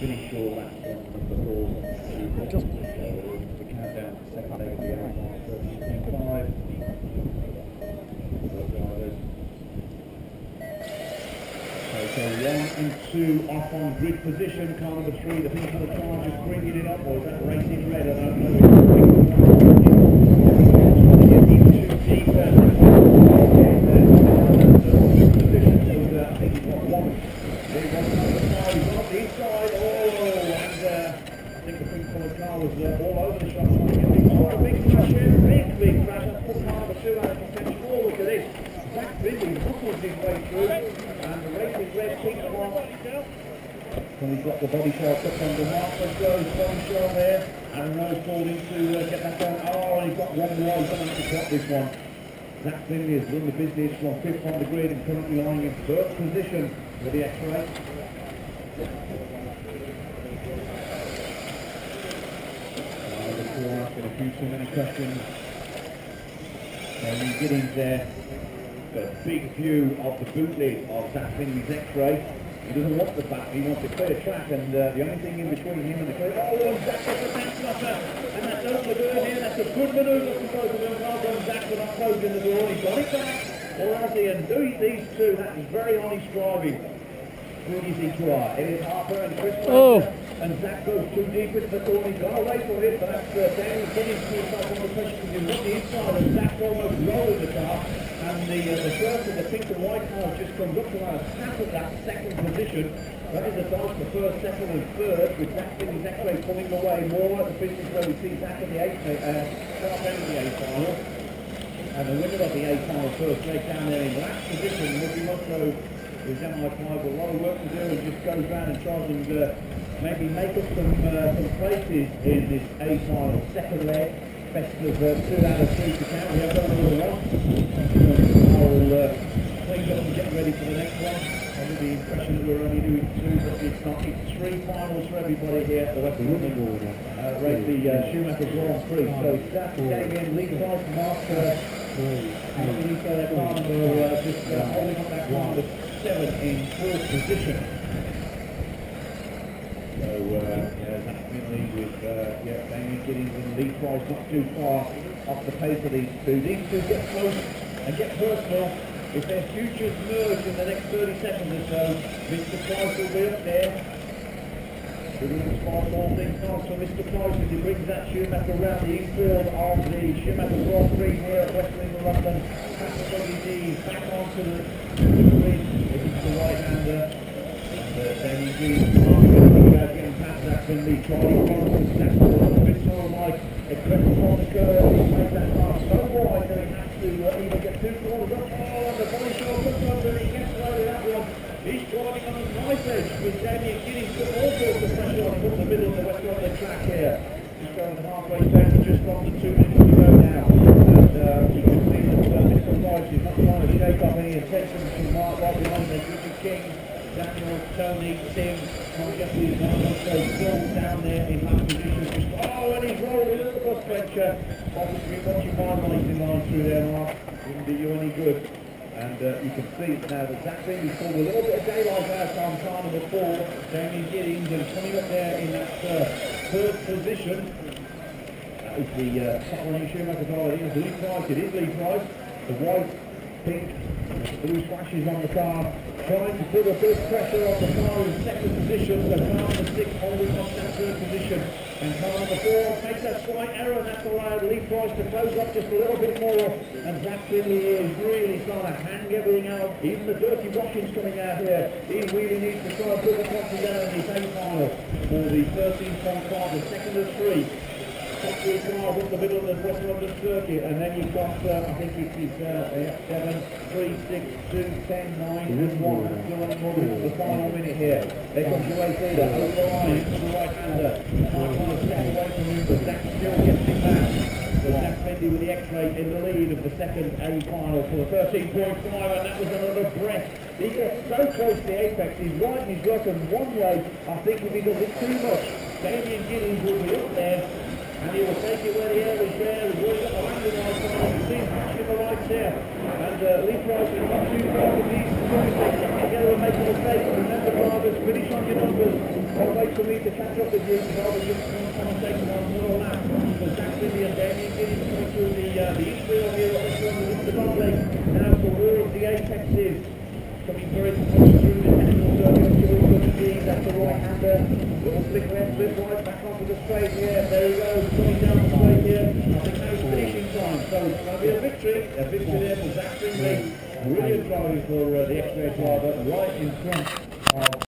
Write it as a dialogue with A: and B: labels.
A: finish your laps on before just the countdown to second leg of the hour on 13.5. Okay, 1 and 2 off on grid position. Car number 3, the people of the car just bringing it up, or is that racing red? I don't know. Get in too deep and position. So I think he's got one. He's on the side, he's on the inside. Oh, and I think the pink coloured car was all over the shop. Oh, a big crash here, big crash. That's put car number 2 out of contention. Oh, look at this. Zach Bindley buckles his way through, and the racing red pink one. So he's got the body shell up under Mark. Let's go, his body shell there, and Rose pulled in to get that going. Oh, and he's got one more. He's going to have to drop this one. Zach Bindley has won the business from 5th on the grid and currently lying in 3rd position with the X-ray. Before asking a few too many questions. Jamie Giddings there. A big view of the boot lid of Zach Bindley's X-ray. He doesn't want the back, he wants a clear track, and the only thing in between him and the clear... Oh, and Zach gets the tank flutter, and that's open the door here. That's a good manoeuvre from both of them. Well done, Zach, for not closing the door. He's got it back. Or has he? And these two, that is very honest driving. Good easy to are. Elliot Harper and Chris Fraser. And Zach goes too deep into the corner. He's got away from it, but that's Daniel Giddings to himself on the pressure because he's on the inside, and Zach almost rolling the car. And the shirt in the pink and white car just comes up to about a snap of that 2nd position. That is a dodge for 1st, 2nd and 3rd, with Zach Bindley's X-ray pulling away more at the finish where we see Zach at the sharp end of the A final. And the winner of the A final first leg down there in last position, Murphy Musgrove, who's down like 5 with a lot of work to do, and just goes round and tries and maybe make up some places in this A final 2nd leg. Best of 2 out of 3 to count. We have done another one. I'll clean up and get ready for the next one. Under the impression that we're only doing 2, but it's not. It's 3 finals for everybody here at the West Running Order. Race the Schumacher Grand Prix. So Zach Damien, Lee Price, Mark, underneath their car number, just holding up that car number 7 in 4th position. So, Zach Bindley with Damien Giddings and Lee Price not too far off the pace of these two. These two get close and get personal. If their futures merge in the next 30 seconds or so, Mr. Price will be up there. We're going to spot all things nice for Mr. Price as he brings that Schumacher around the infield of the Schumacher Grand Prix here at Westling London. Past the WD, back onto the green. This is the right-hander. Damien Giddings getting past that Bindley, trying to snap the bit more like a critical on the curve. He's made that car so wide that he has to either get 2 corners up. Oh, and the body shell comes under and he gets away with that one. He's driving on the knife edge with Damien Giddings put all sorts of pressure on him up the middle of the West London track here. He's going the halfway sector just under 2 minutes to go now. And you can see that Mr. Price is not trying to shake off any attention from Mark right behind there. Richard King, Daniel, Tony, Tim, Mark Jeffries, so still down there in last position. Oh, and he's rolling at the bus bencher. Obviously watching my racing line through there, Mark. Wouldn't do you any good. And you can see now that Zach Bindley's pulled a little bit of daylight out on car number 4, Damien Giddings, and coming up there in that 3rd position. That is the Sutherland Schumacher car. It is Lee Price. It is Lee Price. The white, pink, blue splashes on the car, trying to put a bit of pressure on the car in 2nd position. The car number 6 holding up that 3rd position. And car number 4 makes that slight error, and that's allowed Lee Price to close up just a little bit more. And Zach Bindley is really trying to hang everything out. Even the dirty washings coming out here. He really needs to try and put the pressure down in his A final for the 13.5, the 2nd of 3. Top 3 cars up the middle of the West London circuit, and then you've got, I think it is 7, 3, 6, 2, 10, 9, and 1. Still running more than the final minute here. There comes your race leader, over the line, into the right-hander. Mark on the step away from him, but Zach still gets it back. So Zach Bindley with the X-ray in the lead of the 2nd A final for the 13.5, and that was another breath. He gets so close to the apex, he's riding his luck, and one way, I think if he does it too much, Damien Giddings will be up there. And he will take it where the air is there. He's already got the landing lights on. You can see him flashing the lights there. And Lee Price is not too far from these together and make a mistake. Remember, drivers, finish on your numbers. Don't wait for me to catch up with you, because I was just commentating on one lap. So Zach Ridley and Damien Giddings coming through the east wheel here on this one with the Barley. Now for the Apexes. Coming very close through the technical circuit towards the machine. That's the right-hander. Little flick left, flick right, back onto the straight here. There he goes, going down the straight here. I think that was finishing time. So it's going to be a victory there for Zach Ridley. Brilliant driving for the X-Ray driver, right in front of